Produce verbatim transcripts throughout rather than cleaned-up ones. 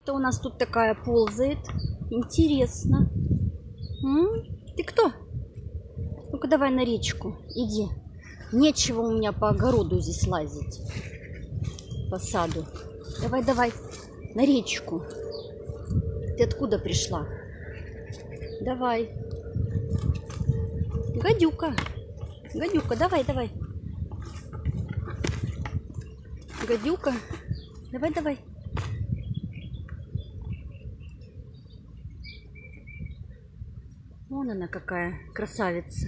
Кто у нас тут такая ползает? Интересно. М? Ты кто? Ну-ка давай на речку. Иди. Нечего у меня по огороду здесь лазить. По саду. Давай, давай. На речку. Ты откуда пришла? Давай. Гадюка. Гадюка, давай, давай. Гадюка. Давай, давай. Вон она какая красавица.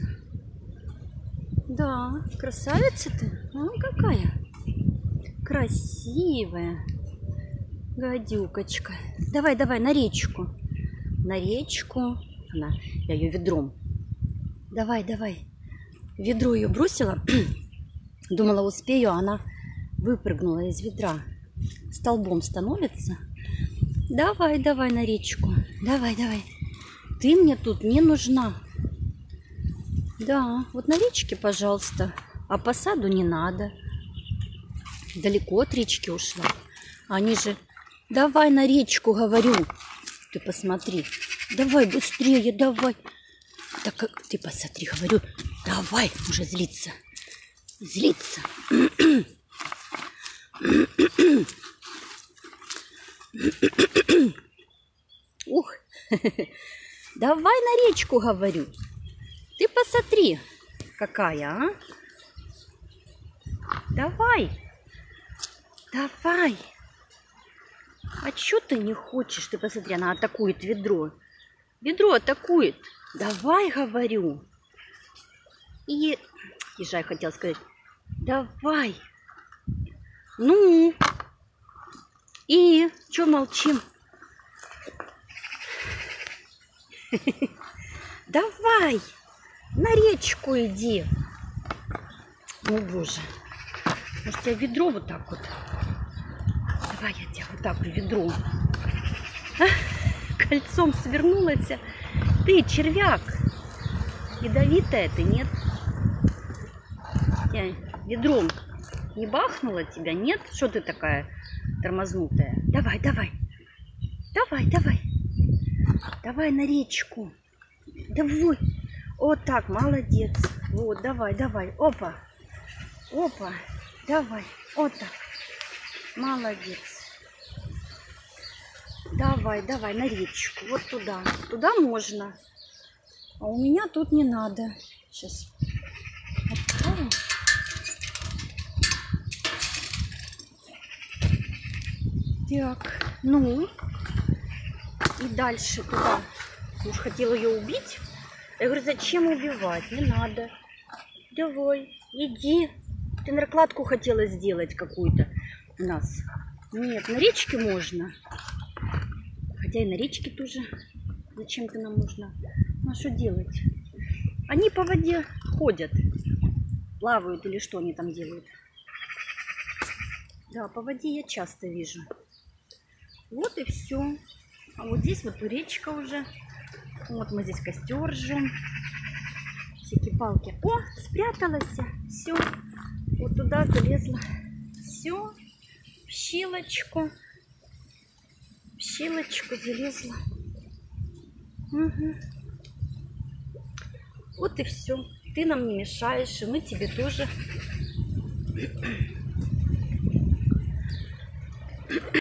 Да, красавица ты. Ну, какая. Красивая. Гадюкочка. Давай, давай, на речку. На речку. Она, я ее ведром. Давай, давай. Ведро ее бросила. Думала, успею, а она выпрыгнула из ведра. Столбом становится. Давай, давай на речку. Давай, давай. Ты мне тут не нужна. Да, вот на речке, пожалуйста. А по саду не надо. Далеко от речки ушла. Они же... Давай на речку, говорю. Ты посмотри. Давай быстрее, давай. Так как ты посмотри, говорю. Давай, уже злиться. Злиться. Ух. Давай на речку, говорю. Ты посмотри, какая, а? Давай. Давай. А чё ты не хочешь? Ты посмотри, она атакует ведро. Ведро атакует. Давай, говорю. И... Езжай, хотел сказать. Давай. Ну. И... Чё молчим? Давай. На речку иди. О, боже. Может, я ведро вот так вот. Давай я тебя вот так в ведро. А? Кольцом свернулась. Ты, червяк. Ядовитая ты, нет? Я ведром не бахнула тебя, нет? Что ты такая тормознутая? Давай, давай. Давай, давай. Давай на речку. Давай. Вот так, молодец. Вот, давай, давай. Опа. Опа. Давай. Вот так. Молодец. Давай, давай на речку. Вот туда. Туда можно. А у меня тут не надо. Сейчас. Отправим. Так. Ну. И дальше туда. Уж хотела ее убить. Я говорю, зачем убивать? Не надо. Давай, иди. Ты накладку хотела сделать какую-то у нас. Нет, на речке можно. Хотя и на речке тоже. Зачем ты нам нужна? Ну, а что делать? Они по воде ходят. Плавают или что они там делают. Да, по воде я часто вижу. Вот и все. А вот здесь вот речка уже. Вот мы здесь костер жжем. Всякие палки. О, спряталась. Все. Вот туда залезла. Все. В щелочку. В щелочку залезла. Угу. Вот и все. Ты нам не мешаешь, и мы тебе тоже.